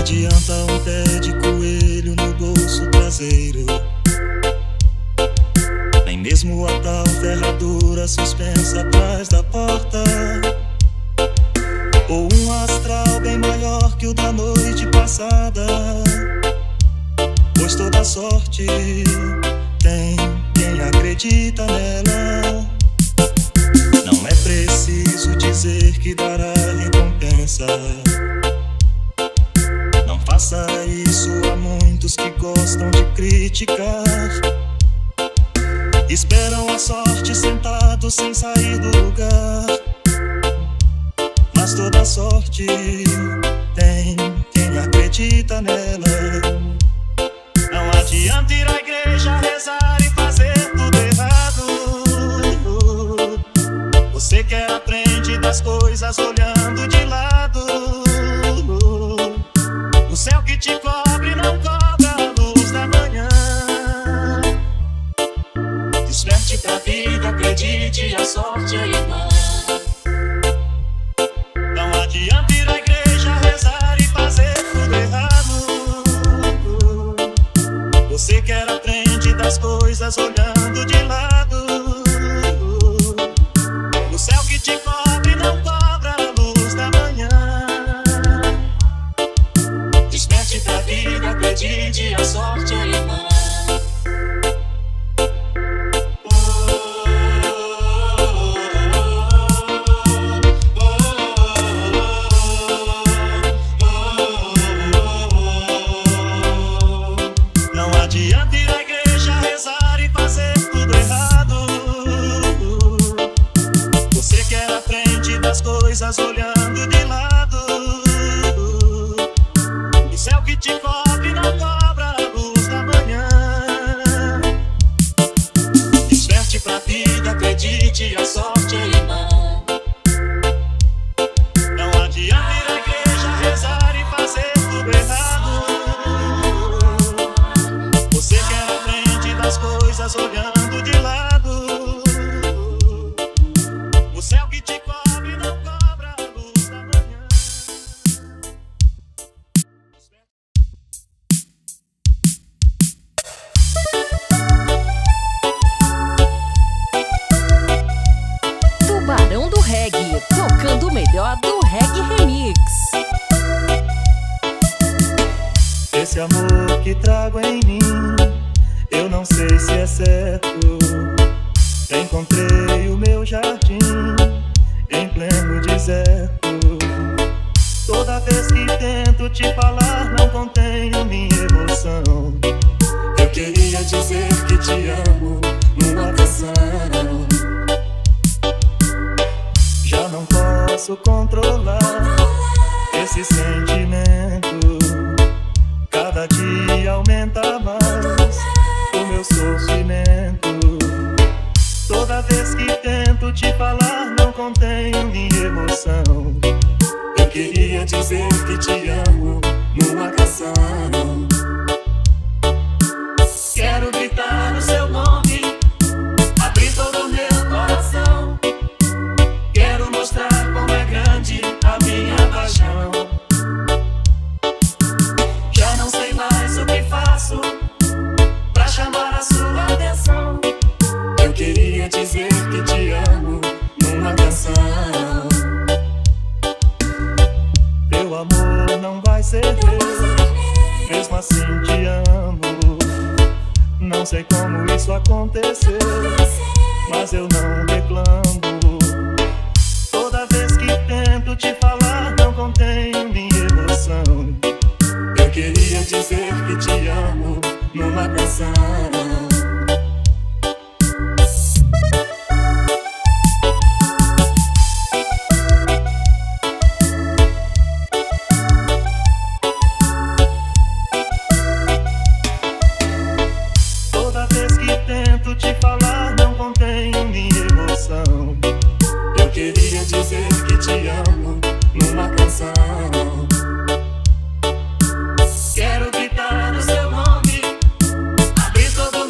adianta um pé de coelho no bolso traseiro, nem mesmo a tal ferradura suspensa atrás da porta, ou um astral bem maior que o da noite passada. Pois toda sorte tem quem acredita nela. Não é preciso dizer que dará recompensa. Não faça isso a muitos que gostam de criticar. Esperam a sorte sentados sem sair do lugar. Mas toda sorte tem quem acredita nela. Não adianta ir à igreja, rezar e fazer tudo errado. Você quer aprende das coisas olhando de lado. O céu que te cobre não cobra a luz da manhã. Desperte pra vida, acredite, a sorte é irmã. Não adianta ir à igreja, rezar e fazer tudo errado. Você quer aprende das coisas olhando de lado. O céu que te cobre não cobra a luz da manhã. Desperte pra vida, acredite, a sorte é irmã. Olhando de lado, o céu que te cobre não cobra a luz da manhã. Desperte pra vida, acredite, a sorte é irmã. Não adianta ir à igreja, rezar e fazer tudo errado. Você quer aprende das coisas olhando de lado. O céu que te cobre não cobra. Tubarão do Reggae, tocando o melhor do Reggae Remix. Esse amor que trago em mim, eu não sei se é certo. Encontrei o meu jardim em pleno deserto. Toda vez que tento te falar, não contenho minha emoção. Eu queria dizer que te amo numa canção. Já não posso controlar esse sentimento. Cada dia aumenta mais o meu sofrimento. Toda vez que tento te falar, não contenho minha emoção. Eu queria dizer que te amo numa canção. Quero gritar o seu nome, abrir todo o meu coração. Quero mostrar como é grande a minha paixão. Já não sei mais o que faço pra chamar a sua atenção. Eu queria dizer que te amo numa canção. Teu amor não vai ser meu, mesmo assim te amo. Não sei como isso aconteceu, mas eu não reclamo. Toda vez que tento te falar, não contenho minha emoção. Eu queria dizer que te amo numa canção. Te falar, não contenho minha emoção. Eu queria dizer que te amo numa canção. Quero gritar o seu nome, abrir todo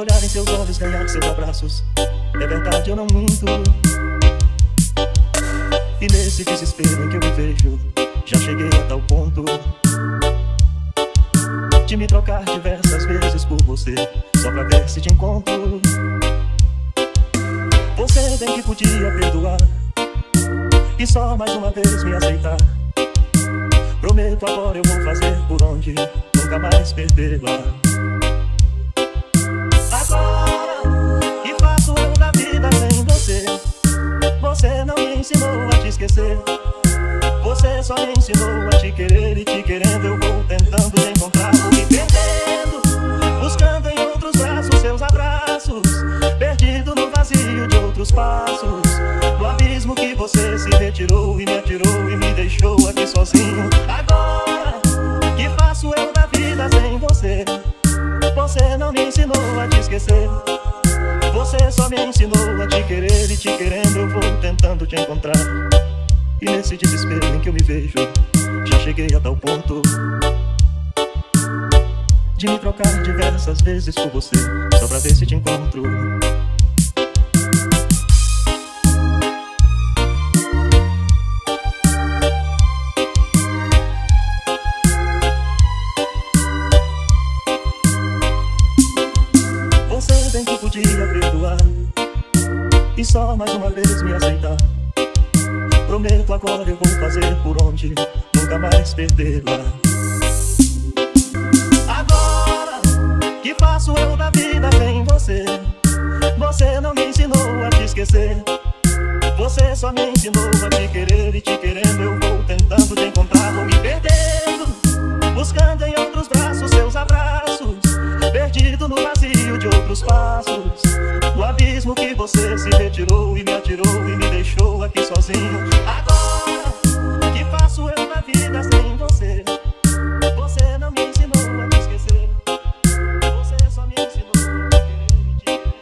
olhar em seus olhos, ganhar seus abraços. É verdade, eu não minto. E nesse desespero em que eu me vejo, já cheguei a tal ponto de me trocar diversas vezes por você, só pra ver se te encontro. Você bem que podia perdoar e só mais uma vez me aceitar. Prometo agora eu vou fazer por onde nunca mais perdê-la. Agora que faço eu da vida sem você? Você não me ensinou a te esquecer. Você só me ensinou a te querer, e te querendo eu vou tentando te encontrar. Vou me perdendo, buscando em outros braços seus abraços, perdido no vazio de outros passos, no abismo que você se retirou e me atirou e me deixou aqui sozinho. Agora que faço eu da vida sem você? Você não me ensinou a te esquecer. Você só me ensinou a te querer, e te querendo eu vou tentando te encontrar. E nesse desespero em que eu me vejo, já cheguei a tal ponto de me trocar diversas vezes por você, só pra ver se te encontro. Você bem que podia perdoar e só mais uma vez me aceitar. Prometo agora eu vou fazer por onde nunca mais perdê-la. Agora que faço eu da vida sem você? Você não me ensinou a te esquecer. Você só me ensinou a te querer, e te querendo eu vou tentando te encontrar. Vou me perdendo, buscando em outros braços seus abraços, perdido no vazio de outros passos, no abismo que você se retirou e me atirou e me deixou aqui sozinho. Agora que faço eu na vida sem você? Você não me ensinou a te esquecer. Você só me ensinou a te querer, e te querer.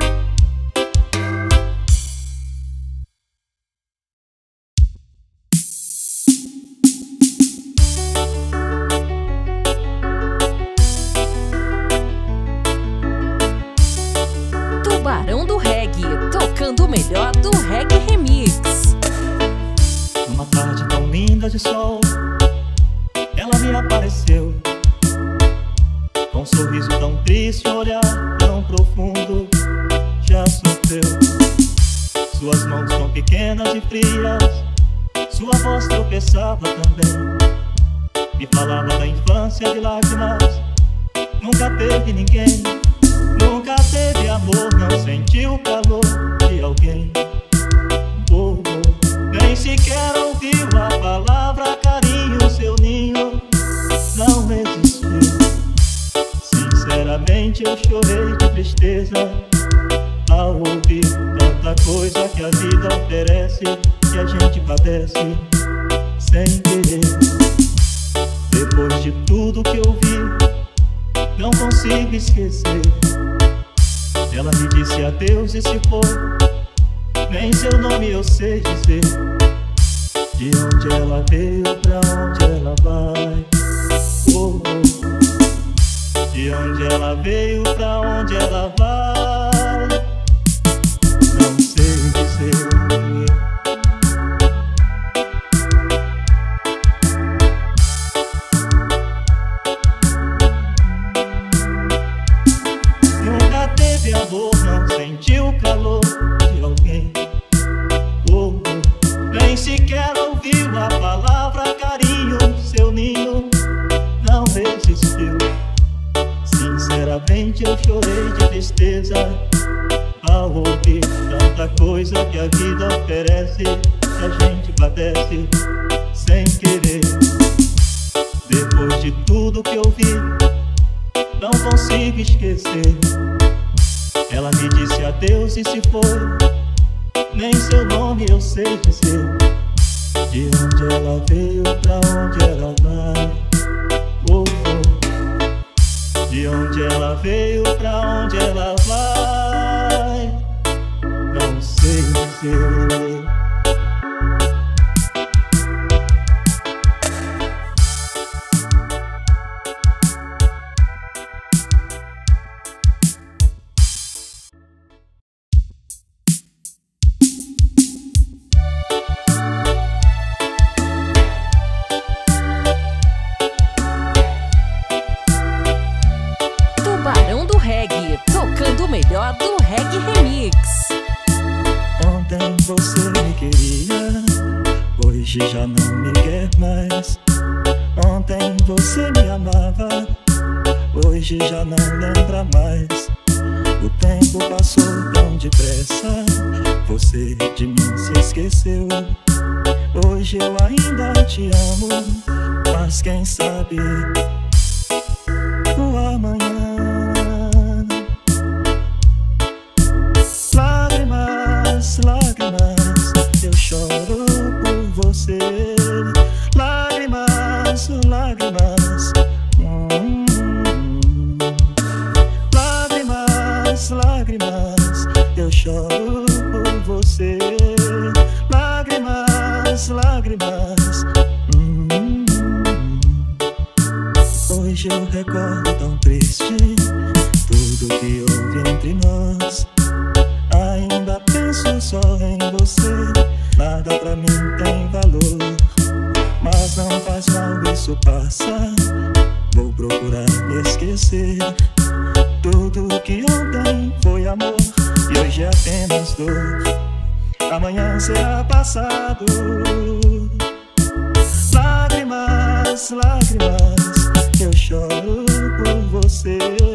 Tubarão do Reggae, tocando o melhor do Reggae Remix. Numa tarde tão linda de sol, ela me apareceu, com um sorriso tão triste, um olhar tão profundo. Já sofreu. Suas mãos tão pequenas e frias, sua voz tropeçava também, me falava da infância de lágrimas. Nunca teve ninguém, nunca teve amor, não sentiu o calor de alguém. Oh, oh. Nem sequer ouviu a palavra carinho, seu ninho não existiu. Sinceramente eu chorei de tristeza ao ouvir tanta coisa que a vida oferece, que a gente padece sem querer. Depois de tudo que eu vi, não consigo esquecer. Ela me disse adeus e se foi, nem seu nome eu sei dizer. De onde ela veio, pra onde ela vai. Oh, oh. De onde ela veio, pra onde ela vai, não sei dizer. Nunca teve amor, não sentiu o calor de alguém. Oh, oh. Nem sequer ouviu a palavra carinho, seu ninho não existiu. Sinceramente eu chorei de tristeza ao ouvir tanta coisa que a vida oferece, que a gente padece sem querer. Depois de tudo que eu vi, não consigo esquecer. Ela me disse adeus e se foi, nem seu nome eu sei dizer. De onde ela veio, pra onde ela vai. Oh, oh. De onde ela veio, pra onde ela vai, não sei dizer. você me queria, hoje já não me quer mais. Ontem você me amava, hoje já não lembra mais. O tempo passou tão depressa, você de mim se esqueceu. Hoje eu ainda te amo, mas quem sabe o amanhã. Lágrimas, lágrimas, eu choro por você. Lágrimas, lágrimas, lágrimas, lágrimas, eu choro por você. Lágrimas, lágrimas, hoje eu recordo tão triste tudo que houve entre nós. Ainda penso só em você, nada pra mim tem valor. Mas não faz mal, isso passa, vou procurar me esquecer. Tudo que ontem foi amor e hoje é apenas dor. Amanhã será passado. Lágrimas, lágrimas, eu choro por você.